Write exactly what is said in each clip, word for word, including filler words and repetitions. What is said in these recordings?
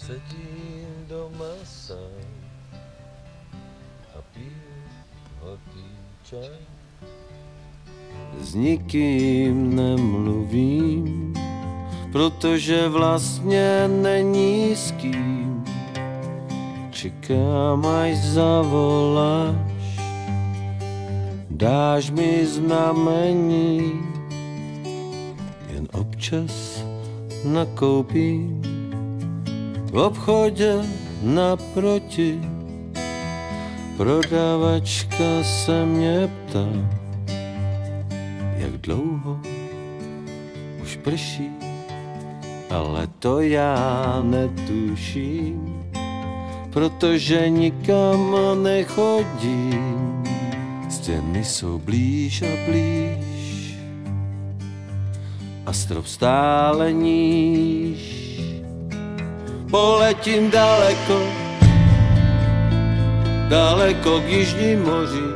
Sedím doma sám a piju horký čaj. S nikým nemluvím, protože vlastně není s kým. Čekám, až zavoláš, dáš mi znamení. Jen občas nakoupím v obchodě naproti. Prodavačka se mě ptá, jak dlouho už prší, ale to já netuším, protože nikam nechodím. Stěny jsou blíž a blíž a strop stále níž. Poletím daleko, daleko k jižním moři,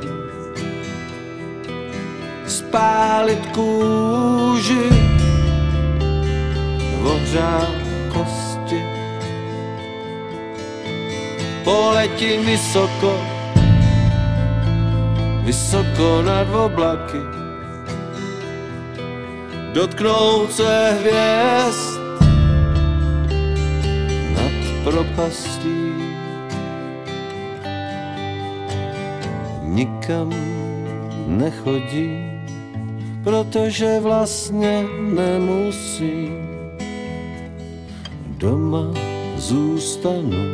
spálit kůži, ohřát kosti. Poletím vysoko, vysoko nad oblaky, dotknout se hvězd nad propastí. Nikam nechodím, protože vlastně nemusím. Doma zůstanu,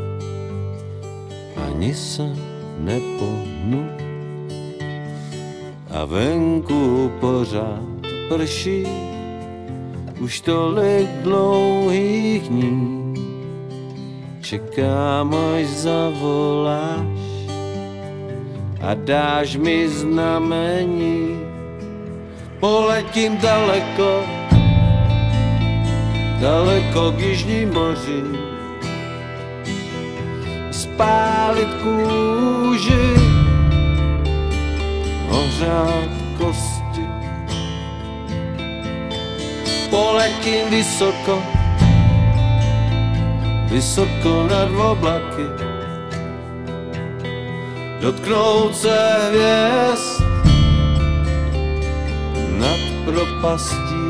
ani se nepohnu. A venku pořád prší, už tolik dlouhých dní. Čekám, až zavoláš a dáš mi znamení. Poletím daleko, daleko k jižním moři, spálit kůži, ohřát kosti. Poletím vysoko, vysoko nad oblaky, dotknout se hvězd nad propastí.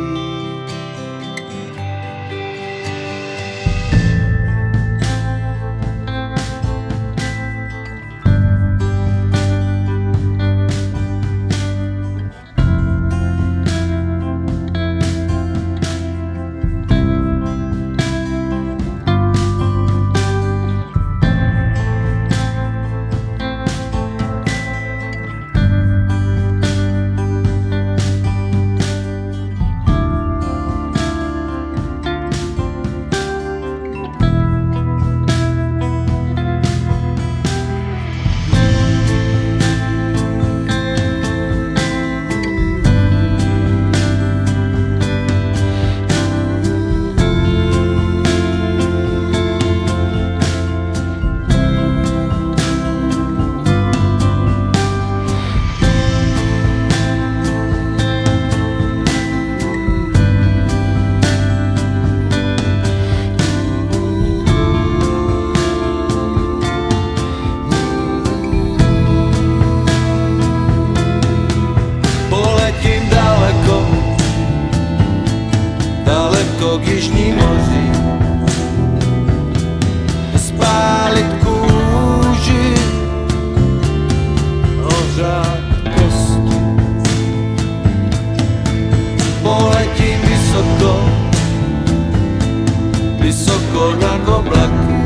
K jižním moři, spálit kůži, ohřát kosti. Poletím vysoko, vysoko nad oblaky,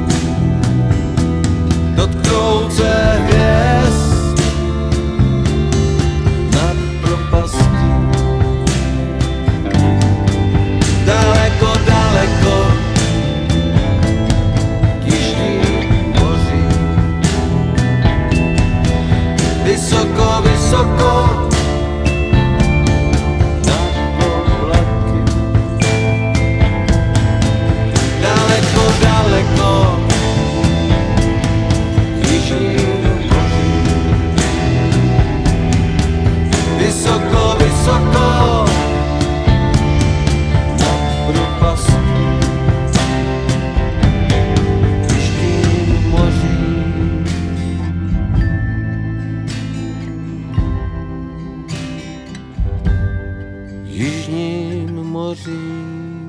dotknout se hvězd nad propastí. Daleko, daleko k jižním moři, vysoko, vysoko nad oblaky. Daleko, daleko k jižním moři, vysoko, vysoko hoří.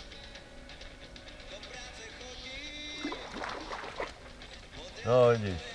No vidíš.